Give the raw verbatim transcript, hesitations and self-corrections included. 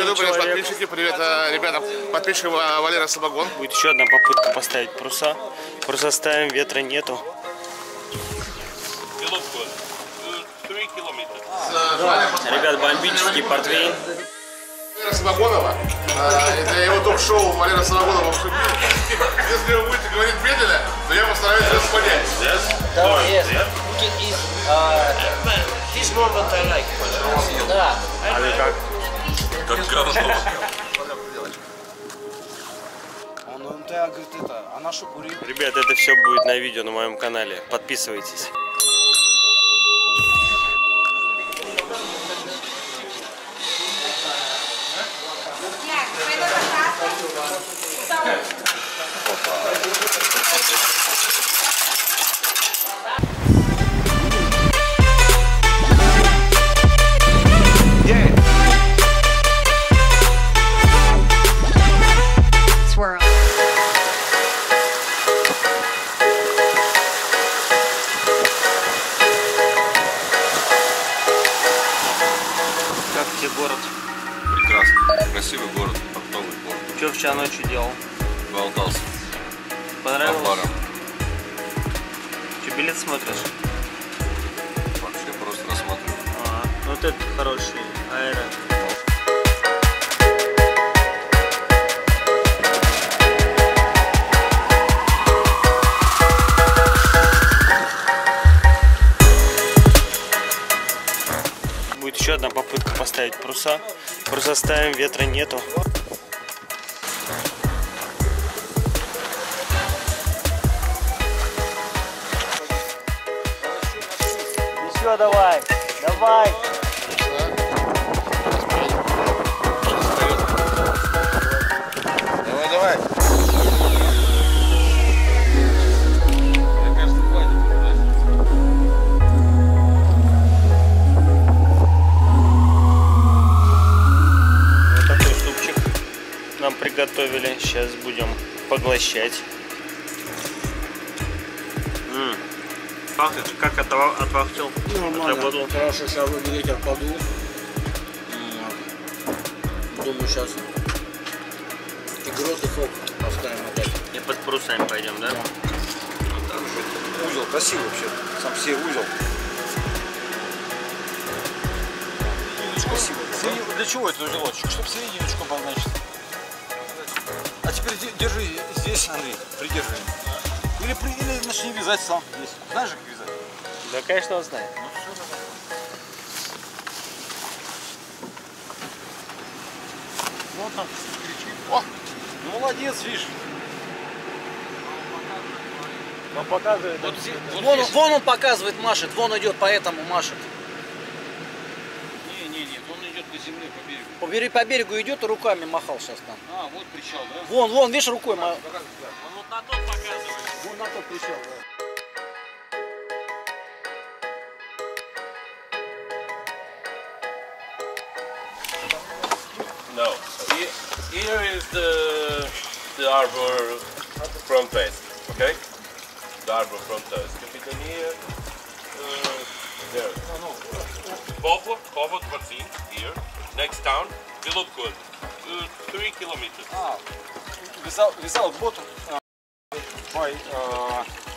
привет, подписчики, привет ребятам, подписчикам Валера Самогон. Будет еще одна попытка поставить паруса. Паруса ставим, ветра нету. Ребят, бомбический портвейн. Валера Самогонова, для его ток-шоу Валера Самогонова. Если вы будете говорить медленно, то я постараюсь вас понять. Да, yes. This moment I like. Да. А вы как? Как говно. Он эн тэ а говорит, это, а нашу курил. Ребят, это все будет на видео на моем канале. Подписывайтесь. Как тебе город? Прекрасно. Красивый город, портовый город. Что вчера ночью делал? Болтался. Понравилось? По барам. Что, билет смотришь? Вообще просто рассматриваю. Ага. Ну вот это хороший аэро. Будет еще одна попытка поставить паруса. Паруса ставим, ветра нету. Еще давай, давай. Давай, давай. Вот такой супчик нам приготовили. Сейчас будем поглощать. М-м. Пахнет, как отвахтел? Нормально, хорошо, сейчас ветер подул. Думаю, сейчас и грот и фок поставим опять. И под парусами пойдем, да? Узел красивый вообще, сам себе узел. Спасибо. Для чего это узелочек? Чтобы серединочку обозначить. А теперь держи здесь, Андрей, придержи. Или, или начни вязать сам здесь. Знаешь же, как вязать? Да, конечно, он знает. Ну, все, да. Вот там кричит. О! Ну, молодец, видишь. Он показывает. Вот здесь, вот вон, вон он показывает, машет. Вон идет, поэтому машет. Не, не, нет, он идет по земле, по берегу. По, берегу, по берегу идет и руками махал сейчас там. А, вот причал, да? Вон, вон, видишь, рукой махал. Он вот на тот показывает. Вон на тот причал, да. No. Here, here is the the arbor front face. Okay. The arbor front face. Captain here. Uh, there. Cover, covered fourteen here. Next town, Vilupkul. Uh, three kilometers. А, вязал, вязал боту. Ой,